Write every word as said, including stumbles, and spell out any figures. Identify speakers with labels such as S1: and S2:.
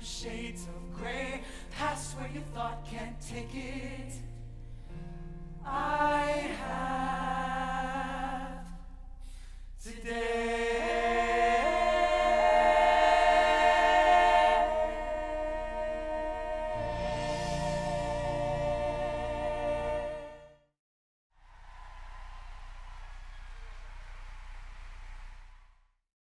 S1: shades of gray, past where you thought can't take it. I have today.